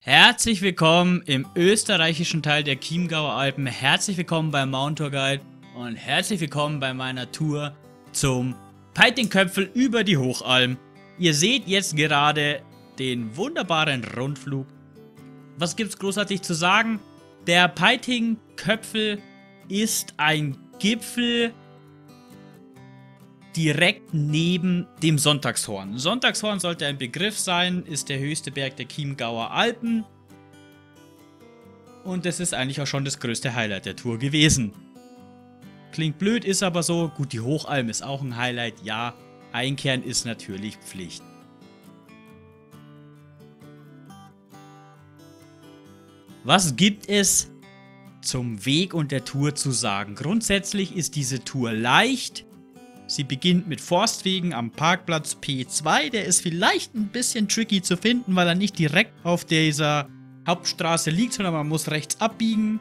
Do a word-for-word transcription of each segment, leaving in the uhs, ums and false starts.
Herzlich willkommen im österreichischen Teil der Chiemgauer Alpen, herzlich willkommen beim Mount Tour Guide und herzlich willkommen bei meiner Tour zum Peitingköpfel über die Hochalm. Ihr seht jetzt gerade den wunderbaren Rundflug. Was gibt's großartig zu sagen? Der Peitingköpfel ist ein Gipfel direkt neben dem Sonntagshorn. Sonntagshorn sollte ein Begriff sein, ist der höchste Berg der Chiemgauer Alpen. Und das ist eigentlich auch schon das größte Highlight der Tour gewesen. Klingt blöd, ist aber so. Gut, die Hochalm ist auch ein Highlight, ja. Einkehren ist natürlich Pflicht. Was gibt es zum Weg und der Tour zu sagen? Grundsätzlich ist diese Tour leicht. Sie beginnt mit Forstwegen am Parkplatz P zwei. Der ist vielleicht ein bisschen tricky zu finden, weil er nicht direkt auf dieser Hauptstraße liegt, sondern man muss rechts abbiegen.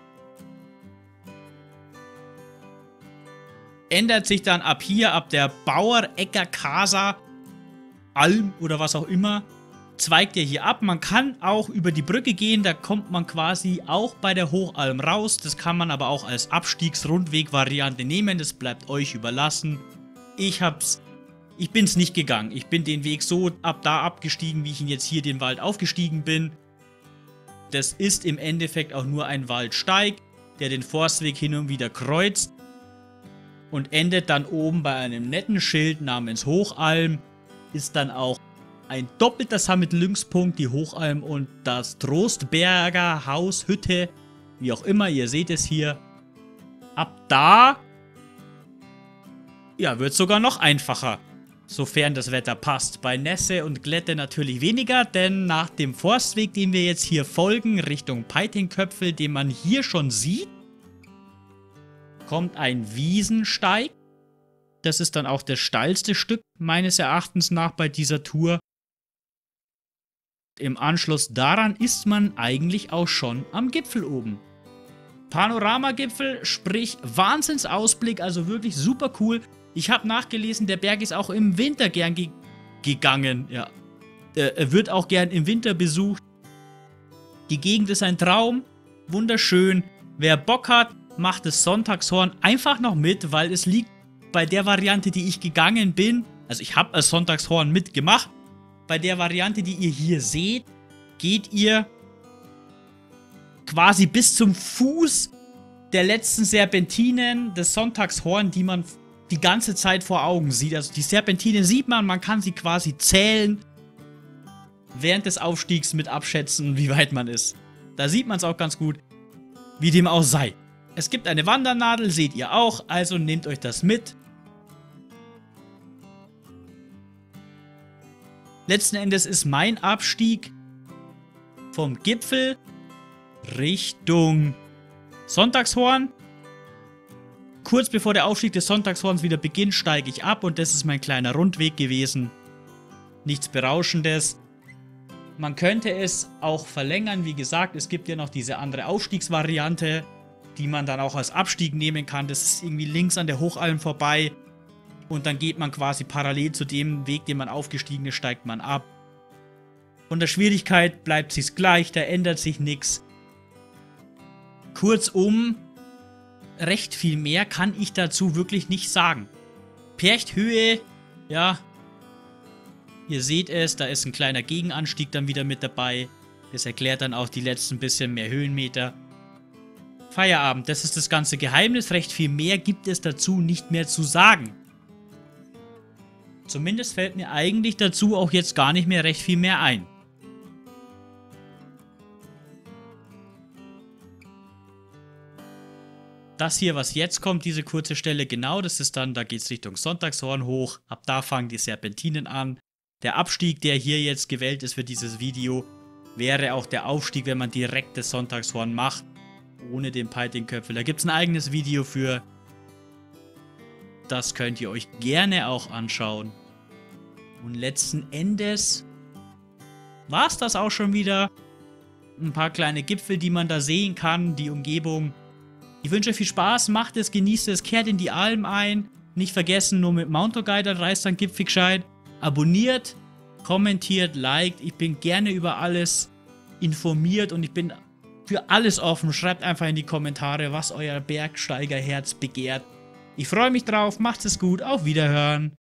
Ändert sich dann ab hier, ab der Bauerecker Casa Alm oder was auch immer, zweigt er hier ab. Man kann auch über die Brücke gehen, da kommt man quasi auch bei der Hochalm raus. Das kann man aber auch als Abstiegsrundweg-Variante nehmen, das bleibt euch überlassen. Ich hab's, ich bin's nicht gegangen. Ich bin den Weg so ab da abgestiegen, wie ich ihn jetzt hier den Wald aufgestiegen bin. Das ist im Endeffekt auch nur ein Waldsteig, der den Forstweg hin und wieder kreuzt und endet dann oben bei einem netten Schild namens Hochalm. Ist dann auch ein doppelter Summit-Lynx-Punkt, die Hochalm und das Trostberger Haus, Hütte, wie auch immer, ihr seht es hier. Ab da ja, wird sogar noch einfacher, sofern das Wetter passt. Bei Nässe und Glätte natürlich weniger, denn nach dem Forstweg, den wir jetzt hier folgen, Richtung Peitingköpfel, den man hier schon sieht, kommt ein Wiesensteig. Das ist dann auch das steilste Stück meines Erachtens nach bei dieser Tour. Im Anschluss daran ist man eigentlich auch schon am Gipfel oben. Panoramagipfel, sprich Wahnsinnsausblick, also wirklich super cool. Ich habe nachgelesen, der Berg ist auch im Winter gern ge gegangen. Ja. Er wird auch gern im Winter besucht. Die Gegend ist ein Traum, wunderschön. Wer Bock hat, macht das Sonntagshorn einfach noch mit, weil es liegt bei der Variante, die ich gegangen bin. Also ich habe das Sonntagshorn mitgemacht. Bei der Variante, die ihr hier seht, geht ihr quasi bis zum Fuß der letzten Serpentinen des Sonntagshorn, die man die ganze Zeit vor Augen sieht. Also die Serpentinen sieht man, man kann sie quasi zählen, während des Aufstiegs mit abschätzen, wie weit man ist. Da sieht man es auch ganz gut, wie dem auch sei. Es gibt eine Wandernadel, seht ihr auch, also nehmt euch das mit. Letzten Endes ist mein Abstieg vom Gipfel Richtung Sonntagshorn. Kurz bevor der Aufstieg des Sonntagshorns wieder beginnt, steige ich ab und das ist mein kleiner Rundweg gewesen. Nichts Berauschendes. Man könnte es auch verlängern, wie gesagt, es gibt ja noch diese andere Aufstiegsvariante, die man dann auch als Abstieg nehmen kann. Das ist irgendwie links an der Hochalm vorbei und dann geht man quasi parallel zu dem Weg, den man aufgestiegen ist, steigt man ab. Von der Schwierigkeit bleibt sich's gleich, da ändert sich nichts. Kurzum, recht viel mehr kann ich dazu wirklich nicht sagen. Perchthöhe, ja, ihr seht es, da ist ein kleiner Gegenanstieg dann wieder mit dabei. Das erklärt dann auch die letzten bisschen mehr Höhenmeter. Feierabend, das ist das ganze Geheimnis. Recht viel mehr gibt es dazu nicht mehr zu sagen. Zumindest fällt mir eigentlich dazu auch jetzt gar nicht mehr recht viel mehr ein. Das hier, was jetzt kommt, diese kurze Stelle, genau, das ist dann, da geht es Richtung Sonntagshorn hoch. Ab da fangen die Serpentinen an. Der Abstieg, der hier jetzt gewählt ist für dieses Video, wäre auch der Aufstieg, wenn man direkt das Sonntagshorn macht, ohne den Peitingköpfel. Da gibt es ein eigenes Video für. Das könnt ihr euch gerne auch anschauen. Und letzten Endes war es das auch schon wieder. Ein paar kleine Gipfel, die man da sehen kann, die Umgebung. Ich wünsche euch viel Spaß, macht es, genießt es, kehrt in die Alm ein. Nicht vergessen, nur mit Mount Tour Guide reist dann Gipfel gescheit. Abonniert, kommentiert, liked. Ich bin gerne über alles informiert und ich bin für alles offen. Schreibt einfach in die Kommentare, was euer Bergsteigerherz begehrt. Ich freue mich drauf, macht es gut, auf Wiederhören.